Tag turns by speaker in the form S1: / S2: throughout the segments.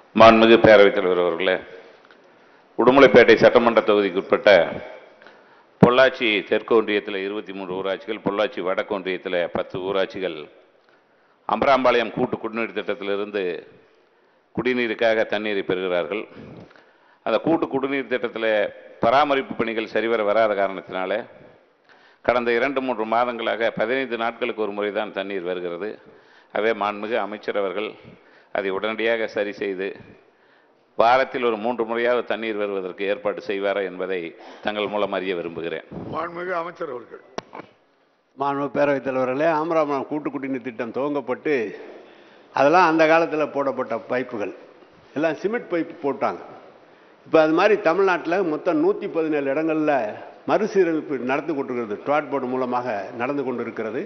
S1: மாண்புமிகு பேரவைத் தலைவர் அவர்களே, உடுமலைப்பேட்டை சட்டமன்ற தொகுதிக்கு உட்பட்ட பொள்ளாச்சி தெற்கு ஒன்றியத்தில் 23 ஊராட்சிகள், பொள்ளாச்சி வடக்கு ஒன்றியத்தில் 10 ஊராட்சிகள் அம்பராம்பாளையம் கூட்டு குடிநீர் திட்டத்திலிருந்து குடிநீருக்காக தண்ணீரை பெறுகிறார்கள். அந்த கூட்டு குடிநீர் திட்டத்தில் பராமரிப்பு பணிகள் சரிவர வராத காரணத்தினால கடந்த 2-3 மாதங்களாக 15 நாட்களுக்கு ஒரு முறை தான் தண்ணீர் வருகிறது. அவே மாண்புமிகு அமைச்சர் அவர்கள் அதை உடனடியாக சரி செய்து வாரத்தில் ஒரு 3 முறையாவது தண்ணீர் வருவதற்கு ஏற்பாடு செய்வாரா என்பதை தங்கள் மூலம் அறிய விரும்புகிறேன்.
S2: மாண்புமிகு அமைச்சர் அவர்கள்.
S3: மாண்புமிகு பேரவைத் தலைவர்களே, ஆமராமரம் கூட்டு குடிநீர் திட்டம் துவங்கப்பட்டு அதெல்லாம் அந்த காலத்தில் போடப்பட்ட பைப்புகள் எல்லாம் சிமெண்ட் பைப்பு போட்டாங்க. இப்போ அது மாதிரி தமிழ்நாட்டில் மொத்தம் 117 இடங்களில் மறுசீரமைப்பு நடந்து கொண்டிருக்கிறது. ட்ராட் போர்டு மூலமாக நடந்து கொண்டிருக்கிறது.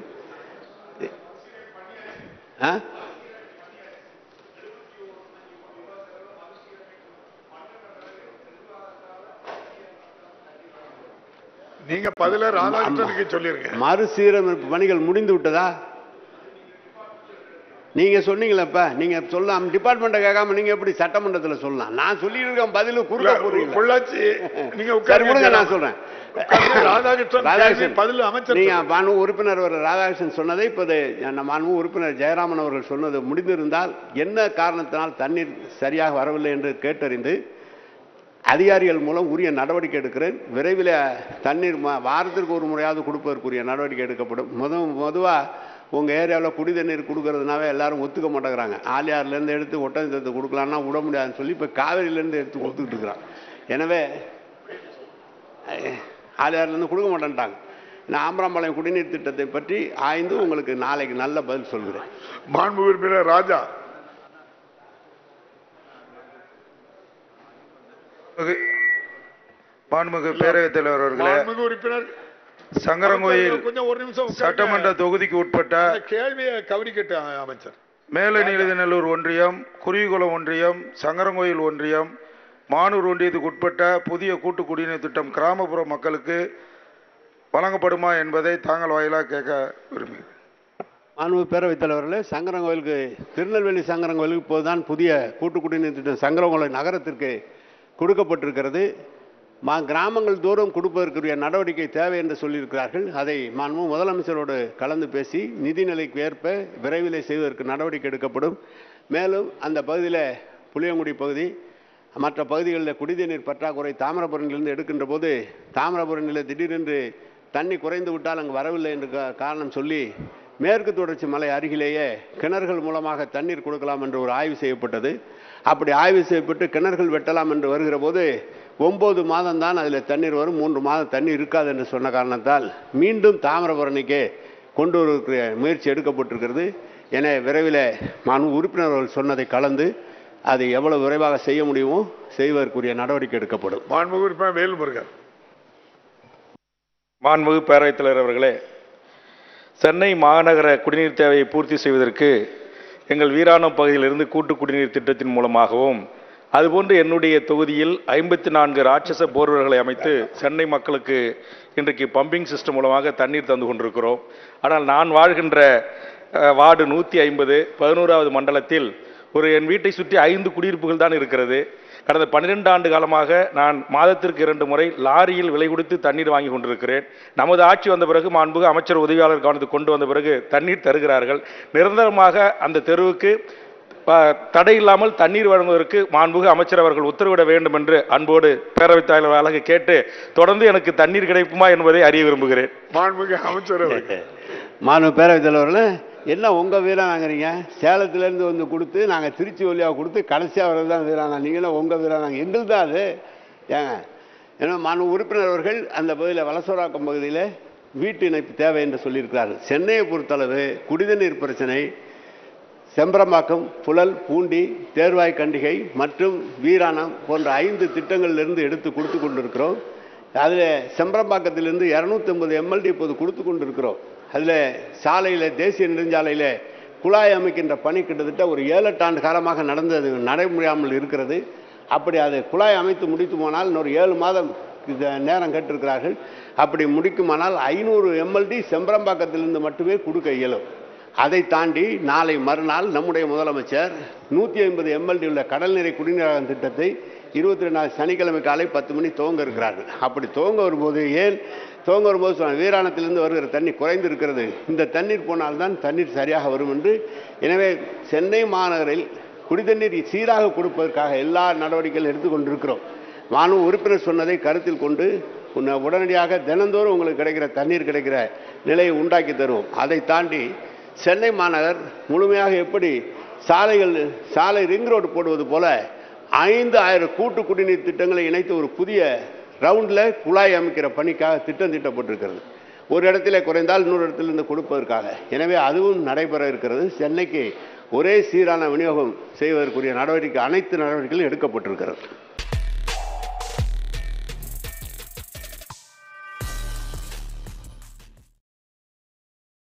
S2: நீங்க பதில ராதாகிருஷ்ணனுக்கு சொல்லிருங்க.
S3: மறுசீரமைப்பு பணிகள் முடிந்து விட்டதா? நீங்க சொன்னீங்களப்ப, நீங்க சொல்லலாம். டிபார்ட்மெண்ட்டை கேட்காம நீங்க எப்படி சட்டமன்றத்தில் சொல்லலாம்? நான் சொல்லியிருக்கேன், பதில் குறுக்க போறீங்க.
S2: பொள்ளாச்சி நீங்க உட்காருங்க, நான் சொல்றேன். ராதாகிருஷ்ணன் பதில் அமைச்சர்.
S3: நீங்க மாண்பு உறுப்பினர் ராதாகிருஷ்ணன் சொன்னதை இப்போது மாண்பு உறுப்பினர் ஜெயராமன் அவர்கள் சொன்னது முடிந்திருந்தால் என்ன காரணத்தினால் தண்ணீர் சரியாக வரவில்லை என்று கேட்டறிந்து அதிகாரிகள் மூலம் உரிய நடவடிக்கை எடுக்கிறேன். விரைவில் தண்ணீர் வாரத்திற்கு ஒரு முறையாவது கொடுப்பதற்குரிய நடவடிக்கை எடுக்கப்படும். பொதுவாக உங்கள் ஏரியாவில் குடி தண்ணீர் கொடுக்கறதுனாவே எல்லாரும் ஒத்துக்க மாட்டேங்கிறாங்க. ஆலியார்லேருந்து எடுத்து ஒட்டஞ்சத்தை கொடுக்கலான்னா விட முடியாதுன்னு சொல்லி இப்போ காவேரியிலேருந்து எடுத்து கொடுத்துக்கிட்டு இருக்கிறான். எனவே ஆலியார்லேருந்து கொடுக்க மாட்டேன்ட்டாங்க. நான் ஆம்பராம்பாளையம் குடிநீர் திட்டத்தை பற்றி ஆய்ந்து உங்களுக்கு நாளைக்கு நல்ல பதில் சொல்கிறேன்.
S2: மாண்பு உறுப்பினர் ராஜா.
S4: மாண்புமிகு பேரவைத் தலைவர் அவர்களே,
S2: உறுப்பினர்
S4: சங்கரங்கோயில் சட்டமன்ற தொகுதிக்கு உட்பட்ட
S2: கேள்வியை கவனிக்கட்ட அமைச்சர்.
S4: மேலநீலநல்லூர் ஒன்றியம், குருவிகுளம் ஒன்றியம், சங்கரங்கோயில் ஒன்றியம், மானூர் ஒன்றியத்துக்கு உட்பட்ட புதிய கூட்டு குடிநீர் திட்டம் கிராமப்புற மக்களுக்கு வழங்கப்படுமா என்பதை தாங்கள் வாயிலாக கேட்க விரும்புகிறேன்.
S3: மாண்புமிகு பேரவைத் தலைவர்களே, சங்கரங்கோயிலுக்கு, திருநெல்வேலி சங்கரங்கோயிலுக்கு இப்போதுதான் புதிய கூட்டு குடிநீர் திட்டம் சங்கரங்கோயில் நகரத்திற்கு கொடுக்கப்பட்டிருக்கிறது. கிராமங்கள் தோறும் கொடுப்பதற்குரிய நடவடிக்கை தேவை என்று சொல்லியிருக்கிறார்கள். அதை மாண்பு முதலமைச்சரோடு கலந்து பேசி நிதிநிலைக்கு ஏற்ப விரைவில் செய்வதற்கு நடவடிக்கை எடுக்கப்படும். மேலும் அந்த பகுதியில் புளியங்குடி பகுதி மற்ற பகுதிகளில் குடிநீர் பற்றாக்குறை தாமிரபரணியிலிருந்து எடுக்கின்ற போது தாமிரபரணியில் திடீரென்று தண்ணி குறைந்து விட்டால் அங்கு வரவில்லை என்று காரணம் சொல்லி மேற்கு தொடர்ச்சி மலை அருகிலேயே கிணறுகள் மூலமாக தண்ணீர் கொடுக்கலாம் என்று ஒரு ஆய்வு செய்யப்பட்டது. அப்படி ஆய்வு செய்யப்பட்டு கிணறுகள் வெட்டலாம் என்று வருகிற போது 9 மாதம் தான் அதில் தண்ணீர் வரும், 3 மாதம் தண்ணீர் இருக்காது என்று சொன்ன காரணத்தால் மீண்டும் தாமிரபரணிக்கு கொண்டு வருகிற முயற்சி எடுக்கப்பட்டிருக்கிறது. என விரைவில் மாண்பு உறுப்பினர்கள் சொன்னதை கலந்து அதை எவ்வளவு விரைவாக செய்ய முடியுமோ செய்வதற்குரிய நடவடிக்கை எடுக்கப்படும்.
S2: மாண்பு உறுப்பினர் வேல்முருகன்.
S5: மாண்புமிகு பேரவைத் தலைவர் அவர்களே, சென்னை மாநகர குடிநீர் தேவையை பூர்த்தி செய்வதற்கு எங்கள் வீராணம் பகுதியிலிருந்து கூட்டு குடிநீர் திட்டத்தின் மூலமாகவும் அதுபோன்று என்னுடைய தொகுதியில் 54 ராட்சச போர்வெல்களை அமைத்து சென்னை மக்களுக்கு இன்றைக்கு பம்பிங் சிஸ்டம் மூலமாக தண்ணீர் தந்து கொண்டிருக்கிறோம். ஆனால் நான் வாழ்கின்ற வார்டு 150 11வது மண்டலத்தில் என் வீட்டை சுற்றி 5 குடியிருப்புகள் தான் இருக்கிறது. கடந்த 12 ஆண்டு காலமாக நான் மாதத்திற்கு 2 முறை லாரியில் விலை கொடுத்து தண்ணீர் வாங்கி கொண்டிருக்கிறேன். நமது ஆட்சி வந்த பிறகு மாண்புமிகு அமைச்சர் உதவியாளர் கவனத்துக்கு கொண்டு வந்த பிறகு தண்ணீர் தருகிறார்கள். நிரந்தரமாக அந்த தெருவுக்கு தடை இல்லாமல் தண்ணீர் வழங்குவதற்கு மாண்புமிகு அமைச்சர் அவர்கள் உத்தரவிட வேண்டும் என்று அன்போடு பேரவைத் தலைவராக கேட்டு தொடர்ந்து எனக்கு தண்ணீர் கிடைக்குமா என்பதை அறிய விரும்புகிறேன்.
S2: மாண்புமிகு அமைச்சர்.
S3: மாண்புமிகு பேரவைத் தலைவர்களே, என்ன உங்கள் வீரம் வாங்குறீங்க? சேலத்திலேருந்து வந்து கொடுத்து நாங்கள் திருச்சி வழியாக கொடுத்து கடைசியாக வரது தான் வீராங்க. நீங்களும் உங்கள் வீரம் வாங்க, எங்கள் தான் அது. ஏங்க, ஏன்னா மாண்பு உறுப்பினர் அவர்கள் அந்த பகுதியில் வலசோராக்கம் பகுதியில் வீட்டு இணைப்பு தேவை என்று சொல்லியிருக்கிறார்கள். சென்னையை பொறுத்தளவு குடிநீர் பிரச்சனை செம்பரம்பாக்கம், புழல், பூண்டி, தேர்வாய் கண்டிகை மற்றும் வீராணம் போன்ற 5 திட்டங்களிலிருந்து எடுத்து கொடுத்து கொண்டிருக்கிறோம். அதில் செம்பரம்பாக்கத்திலிருந்து 250 MLD இப்போது கொடுத்து கொண்டிருக்கிறோம். அதில் சாலையில், தேசிய நெடுஞ்சாலையில் குழாய் அமைக்கின்ற பணி கிட்டத்தட்ட ஒரு 7-8 ஆண்டு காலமாக நடந்தது நடைமுறையாமல் இருக்கிறது. அப்படி அதை குழாய் அமைத்து முடித்து போனால் இன்னொரு 7 மாதம் நேரம் கேட்டிருக்கிறார்கள். அப்படி முடிக்குமானால் 500 MLD செம்பரம்பாக்கத்திலிருந்து மட்டுமே கொடுக்க இயலும். அதை தாண்டி நாளை மறுநாள் நம்முடைய முதலமைச்சர் 150 MLD உள்ள கடல் நீரை குடிநீராகும் திட்டத்தை 22 சனிக்கிழமை காலை 10 மணி துவங்க இருக்கிறார்கள். அப்படி துவங்க வரும்போது துவங்க வரும்போது சொன்ன வீராணத்திலிருந்து வருகிற தண்ணீர் குறைந்து இருக்கிறது, இந்த தண்ணீர் போனால்தான் தண்ணீர் சரியாக வரும் என்று. எனவே சென்னை மாநகரில் குடிதண்ணீர் சீராக கொடுப்பதற்காக எல்லா நடவடிக்கைகள் எடுத்துக்கொண்டிருக்கிறோம். மாண்பு உறுப்பினர் சொன்னதை கருத்தில் கொண்டு உடனடியாக தினந்தோறும் உங்களுக்கு கிடைக்கிற தண்ணீர் கிடைக்கிற நிலையை உண்டாக்கி தருவோம். அதை தாண்டி சென்னை மாநகர் முழுமையாக எப்படி சாலை ரிங் ரோடு போடுவது போல 5000 கூட்டு குடிநீர் திட்டங்களை இணைத்து ஒரு புதிய ரவுண்டில் குழாய் அமைக்கிற பணிக்காக திட்டம் தீட்டப்பட்டிருக்கிறது. ஒரு இடத்திலே குறைந்தால் இன்னொரு இடத்திலிருந்து கொடுப்பதற்காக. எனவே அதுவும் நடைபெற இருக்கிறது. சென்னைக்கு ஒரே சீரான விநியோகம் செய்வதற்குரிய அனைத்து நடவடிக்கைகளும் எடுக்கப்பட்டிருக்கிறது.